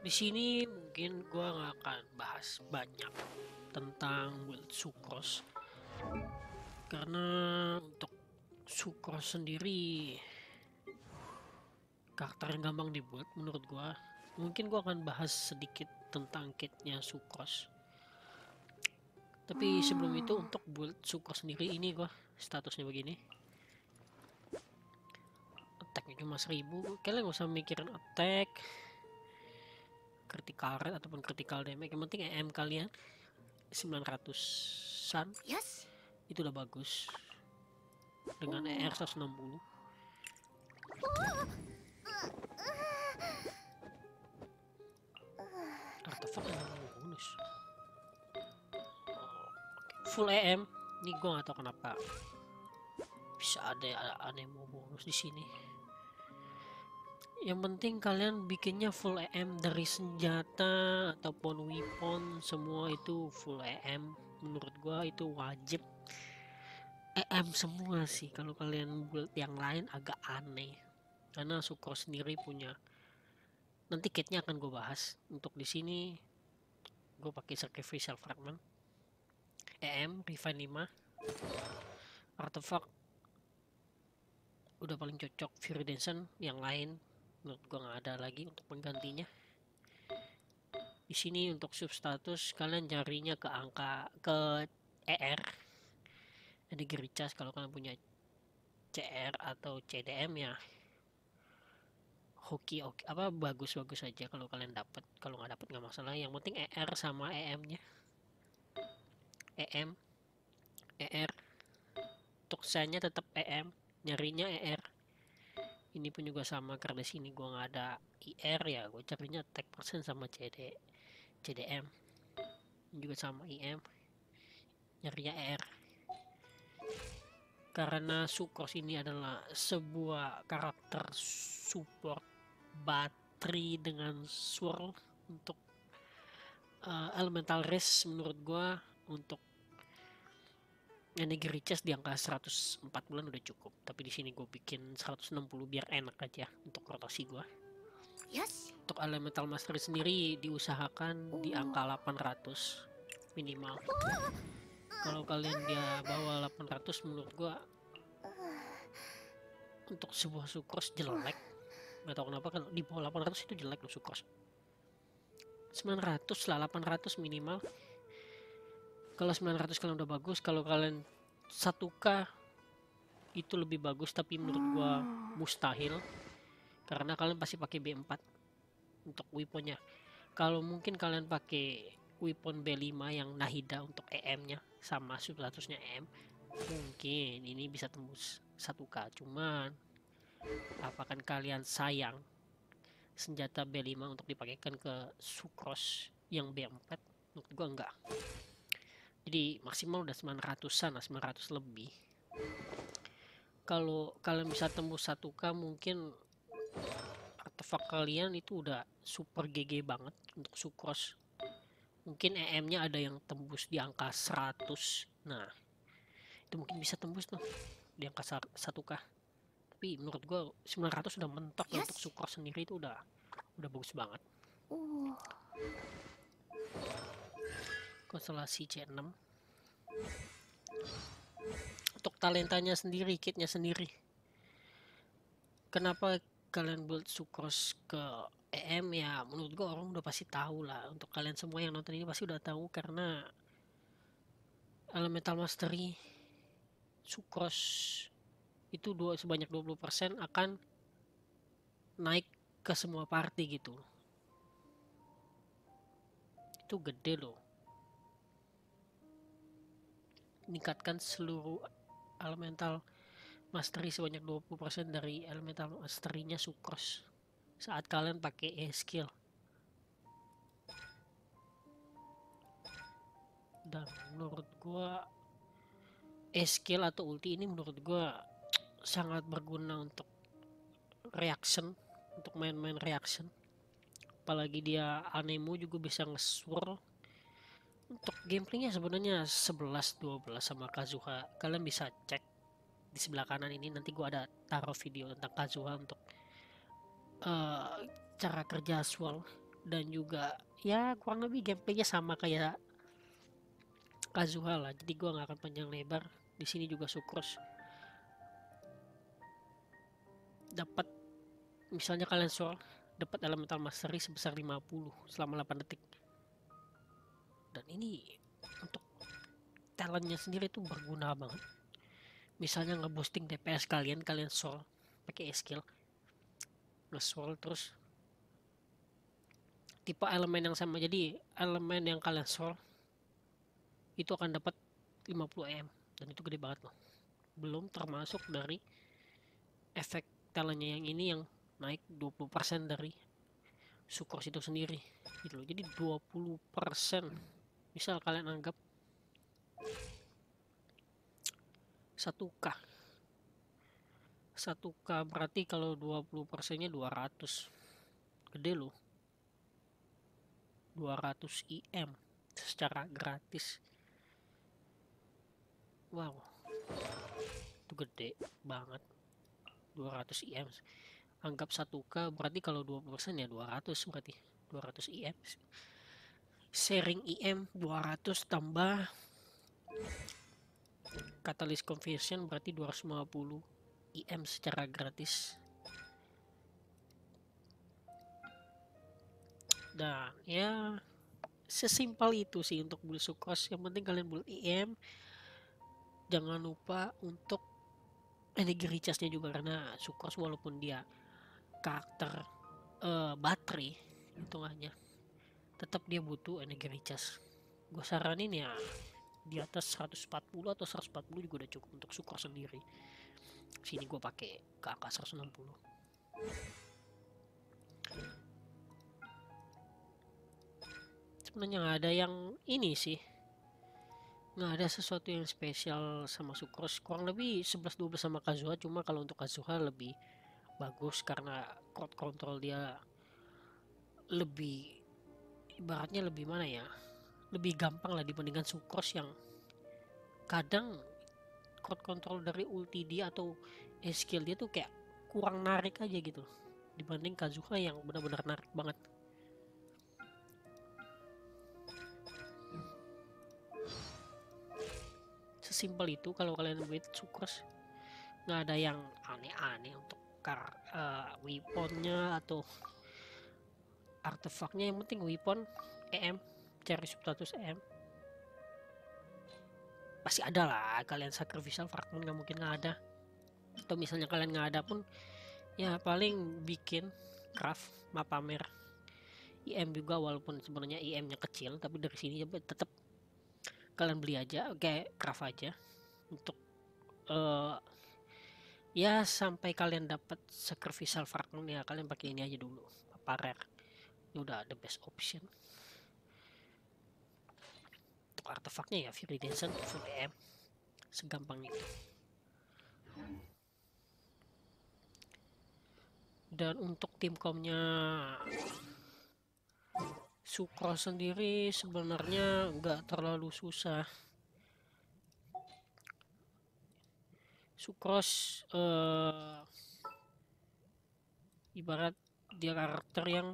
Di sini mungkin gua nggak akan bahas banyak tentang build Sucrose karena untuk Sucrose sendiri karakter yang gampang dibuat menurut gua. Mungkin gua akan bahas sedikit tentang kitnya Sucrose. Tapi sebelum itu untuk build Sucrose sendiri ini gua statusnya begini. Attacknya cuma 1000. Kalian gak usah mikirin attack, critical rate ataupun critical damage. Yang penting EM kalian 900-an Yes. itu udah bagus. Dengan ER 160 artefak yang bonus full EM. Ini gue gak tau kenapa bisa ada anemo bonus di sini. Yang penting kalian bikinnya full EM dari senjata ataupun weapon, semua itu full EM. Menurut gua itu wajib EM semua sih. Kalau kalian build yang lain agak aneh. Karena Sucrose sendiri punya, nanti kitnya akan gue bahas. Untuk di sini gue pakai Sacrificial Fragment, EM, Refine 5, artefak udah paling cocok Viridescent. Yang lain menurut gue nggak ada lagi untuk penggantinya. Di sini untuk substatus kalian carinya ke angka ke ER, jadi Gericas. Kalau kalian punya CR atau CDM ya hoki oke apa bagus-bagus aja kalau kalian dapat. Kalau nggak dapat nggak masalah, yang penting ER sama EM-nya. EM, ER, untuk saya tetap EM, nyarinya ER. Ini pun juga sama karena di sini gua nggak ada IR ya, gue carinya attack persen sama CDM. Ini juga sama IM, nyarinya ER. Karena Sucrose ini adalah sebuah karakter support battery dengan swirl untuk elemental race. Menurut gua untuk energi recharge di angka 140 udah cukup, tapi di sini gue bikin 160 biar enak aja untuk rotasi gua. Yes. Untuk elemental mastery sendiri diusahakan di angka 800 minimal. Kalau kalian dia bawa 800 menurut gua untuk sebuah Sucrose jelek. Gak tau kenapa kalau di bawah 800 itu jelek loh Sucrose. 900 lah, 800 minimal. Kalau 900 kalian udah bagus. Kalau kalian 1k itu lebih bagus, tapi menurut gua mustahil karena kalian pasti pakai B4 untuk weaponnya. Kalau mungkin kalian pakai weapon B5 yang Nahida untuk EM-nya sama substatusnya EM, mungkin ini bisa tembus 1k. Cuman apakah kalian sayang senjata B5 untuk dipakaikan ke Sucrose yang B4? Menurut gua enggak. Jadi maksimal udah 900-an lah, 900 lebih. Kalau kalian bisa tembus 1k mungkin artefak kalian itu udah super GG banget untuk Sucrose. Mungkin EM-nya ada yang tembus di angka 100. Nah, itu mungkin bisa tembus tuh di angka 1k. Tapi menurut gue 900 udah mentok ya. Untuk Sucrose sendiri itu udah bagus banget. Konstelasi C6. Untuk talentanya sendiri, kitnya sendiri, kenapa kalian build Sucrose ke EM ya? Menurut gue orang udah pasti tahu lah. Untuk kalian semua yang nonton ini pasti udah tahu karena elemental mastery Sucrose itu sebanyak 20% akan naik ke semua party gitu. Itu gede loh. Meningkatkan seluruh elemental mastery sebanyak 20% dari elemental mastery-nya Sucrose saat kalian pakai E-skill. Dan menurut gua E-skill atau ulti ini menurut gua sangat berguna untuk reaction, untuk main-main reaction. Apalagi dia anemo juga bisa nge-swirl. Untuk gameplaynya sebenarnya 11-12 sama Kazuha. Kalian bisa cek di sebelah kanan ini, nanti gua ada taruh video tentang Kazuha untuk cara kerja swirl. dan juga ya kurang lebih gameplaynya sama kayak Kazuha lah, jadi gua nggak akan panjang lebar. Di sini juga Sucrose dapat, misalnya kalian soal dapat elemental mastery sebesar 50 selama 8 detik, dan ini untuk talentnya sendiri itu berguna banget. Misalnya nge-boosting DPS kalian soal pakai skill nge-soul, terus tipe elemen yang sama, jadi elemen yang kalian soal itu akan dapat 50 EM, dan itu gede banget loh. Belum termasuk dari efek talentnya yang ini yang naik 20% dari Sucrose itu sendiri gitu loh. Jadi 20%, misal kalian anggap 1k 1k berarti kalau 20%-nya 200, gede loh, 200 IM secara gratis. Wow, itu gede banget, 200 IM. Anggap 1k berarti kalau 20% ya 200, berarti 200 IM. Sharing IM 200 tambah catalyst conversion berarti 250 IM secara gratis. Dan ya sesimpel itu sih untuk build Sucrose. Yang penting kalian build IM, jangan lupa untuk energi recharge-nya juga, karena Sucrose walaupun dia karakter baterai hitungannya, tetap dia butuh energi recharge. Gue saranin ya di atas 140 atau 140 juga udah cukup untuk Sucrose sendiri. Sini gue pakai ke angka 160. Sebenarnya nggak ada yang ini sih, nggak ada sesuatu yang spesial sama Sucrose. Kurang lebih 11-12 sama Kazuha, cuma kalau untuk Kazuha lebih bagus karena crowd control dia lebih, ibaratnya lebih mana ya, lebih gampang lah dibandingkan Sucrose yang kadang crowd control dari ulti dia atau skill dia tuh kayak kurang narik aja gitu dibanding Kazuha yang benar-benar narik banget. Sesimpel itu kalau kalian build Sucrose, nggak ada yang aneh-aneh untuk weaponnya atau artefaknya. Yang penting weapon EM, cari substatus EM pasti ada lah. Kalian sacrificial fragment nggak mungkin nggak ada, atau misalnya kalian nggak ada pun ya paling bikin craft pamer IM juga, walaupun sebenarnya IM nya kecil, tapi dari sini tetap kalian beli aja, kayak craft aja untuk ya sampai kalian dapat sacrificial fragment ya kalian pakai ini aja dulu, apa rare, ini udah the best option. Untuk artefaknya ya Viridian full EM, segampang itu. Dan untuk tim komnya Sucrose sendiri sebenarnya nggak terlalu susah. Sucrose ibarat dia karakter yang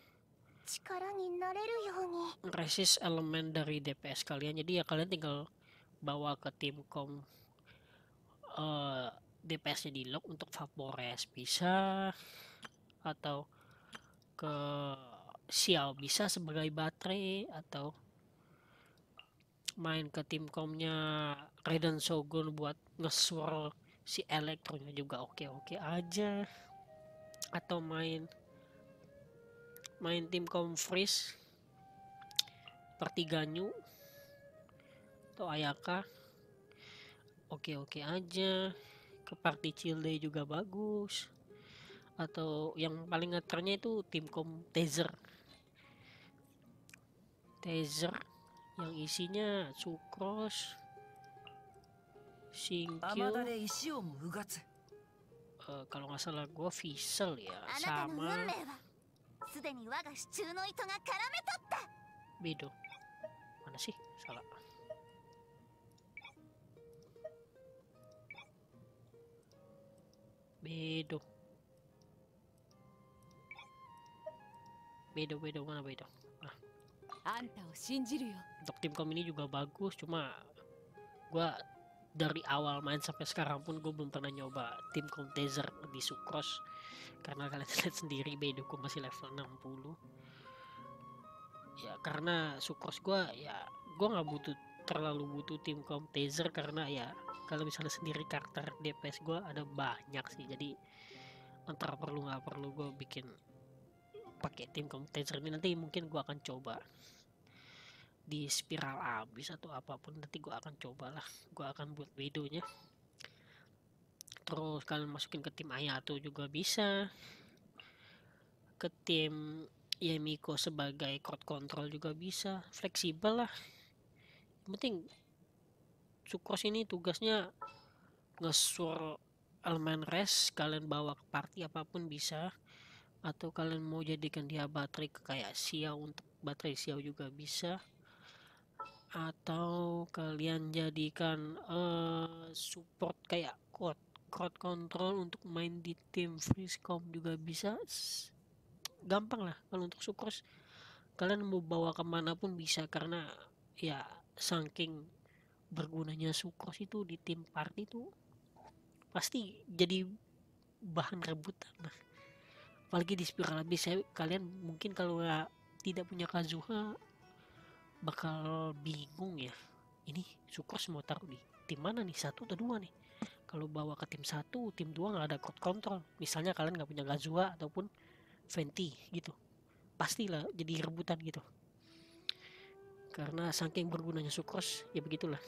resist elemen dari DPS kalian, jadi ya kalian tinggal bawa ke tim kom DPS-nya di lock untuk Vapores bisa, atau ke Xiao bisa sebagai baterai, atau main ke tim komnya Raiden Shogun buat nge-swirl si elektronya juga oke-oke aja, atau main tim kom Freeze seperti Ganyu atau Ayaka oke-oke aja. Ke party chill day juga bagus, atau yang paling ngeternya itu tim kom Taser yang isinya Sucrose, Shinkyu, kalau nggak salah gue Vissel ya, sama Bedo. Mana sih? Salah. Bedo mana Bedo. Nah, あんたを信じるよ。 untuk Teamcom ini juga bagus, cuma gua dari awal main sampai sekarang pun gue belum pernah nyoba Teamcom Taser di Sucrose, karena kalian lihat sendiri Bedo gue masih level 60 ya, karena Sucrose gue nggak terlalu butuh Teamcom Taser, karena ya kalau misalnya sendiri karakter DPS gue ada banyak sih, jadi antara perlu nggak perlu gue bikin pakai Teamcom Taser ini. Nanti mungkin gue akan coba di spiral abis atau apapun, nanti gue akan cobalah, gue akan buat videonya. Terus kalian masukin ke tim Ayato juga bisa, ke tim Yemiko sebagai crowd control juga bisa, fleksibel lah. Yang penting Sucrose ini tugasnya nge-sur elemen res, kalian bawa ke party apapun bisa, atau kalian mau jadikan dia baterai kayak Xiao, untuk baterai Xiao juga bisa, atau kalian jadikan support kayak crowd control untuk main di tim Freezecom juga bisa. Gampang lah kalau untuk Sucrose, kalian mau bawa kemana pun bisa, karena ya saking bergunanya Sucrose itu di tim party itu pasti jadi bahan rebutan. Nah, apalagi di spiral habis, kalian mungkin kalau tidak punya Kazuha bakal bingung ya, ini Sucrose mau taruh di tim mana nih, 1 atau 2 nih. Kalau bawa ke tim 1, tim 2 nggak ada crowd control, misalnya kalian nggak punya Kazuha ataupun Venti gitu, pastilah jadi rebutan gitu, karena saking bergunanya Sucrose ya begitulah.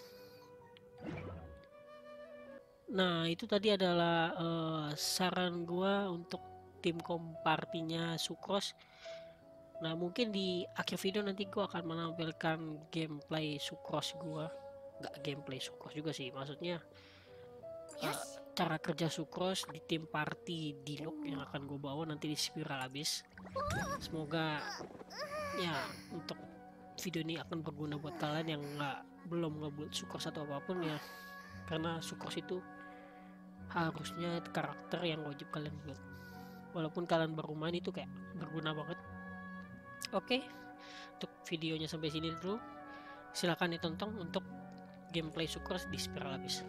Nah, itu tadi adalah saran gua untuk tim kompartinya Sucrose. Nah, mungkin di akhir video nanti gua akan menampilkan gameplay Sucrose gua. Nggak gameplay Sucrose juga sih, maksudnya cara kerja Sucrose di tim party Diluc yang akan gue bawa nanti di spiral habis. Semoga ya untuk video ini akan berguna buat kalian yang belum ngebuat Sucrose atau apapun ya, karena Sucrose itu harusnya karakter yang wajib kalian buat, walaupun kalian baru main itu kayak berguna banget. Oke, untuk videonya sampai sini dulu, silahkan ditonton untuk gameplay Sucrose di spiral habis.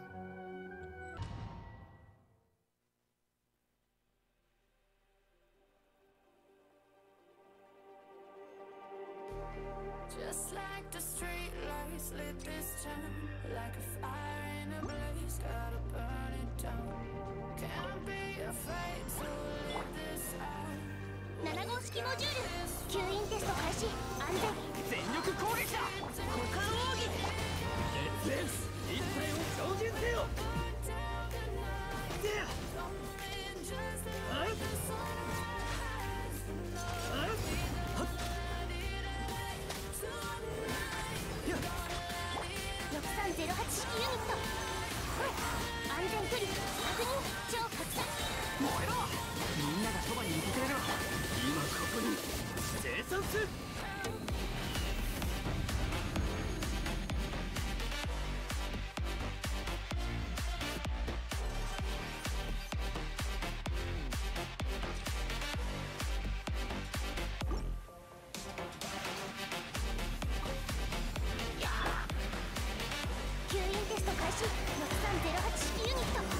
Just like the street lights lit this town, like a fire in a blaze, gotta burn it down. Can't be afraid to live this out. 7号式モジュール吸引テスト開始。安全全力攻撃だ。 股間奥義熱烈一体を強靭せよ。でや 6308式ユニット。安全距離確認。超拡散。 燃えろ。みんながそばにいてくれる。今ここに生産する。 吸引テスト開始。6308式ユニット。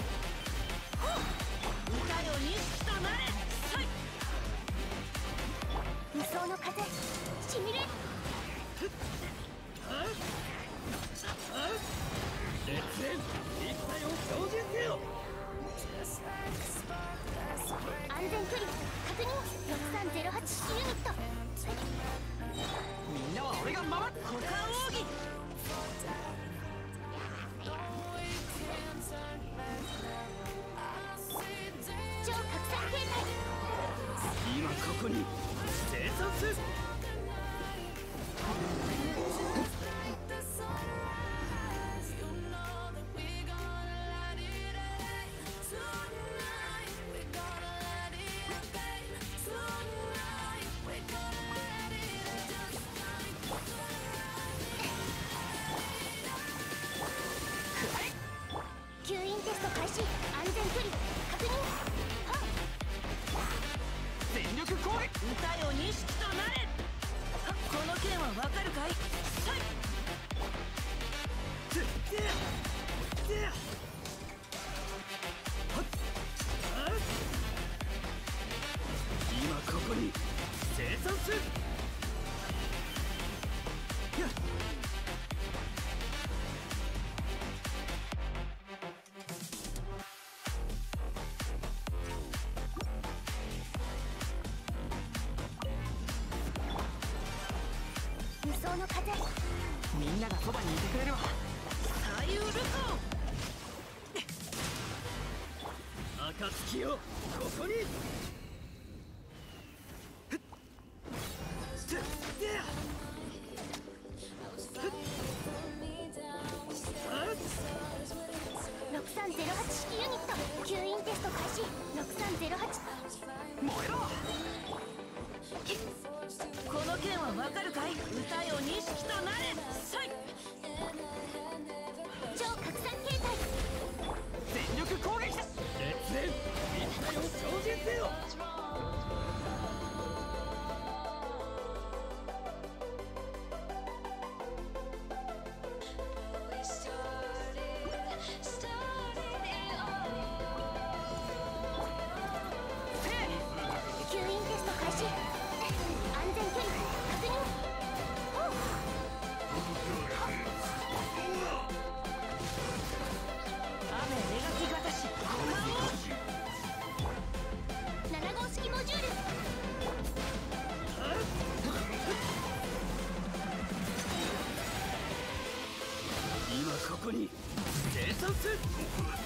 歌よ西となれ。はい。 無双の風しみれ。 熱烈一体を強靭せよ。 安全距離確認。6308式ユニット。 みんなは俺が守る。 股間奥義。 超拡散形態。 今ここに生産する。 今ここに生産する。 無双の風。 みんながそばにいてくれるわ。 サイウル暁よ、ここに。 6308式ユニット吸引テスト開始。6308。 燃えろ。 この剣はわかるかい。歌よ錦となれ。さい。 超拡散形態。 全力攻撃だ。烈焰、みんなを超人せよ。 吸引テスト開始。安全距離確認。 雨描きがたし。 7号式モジュール。 今ここに生産する。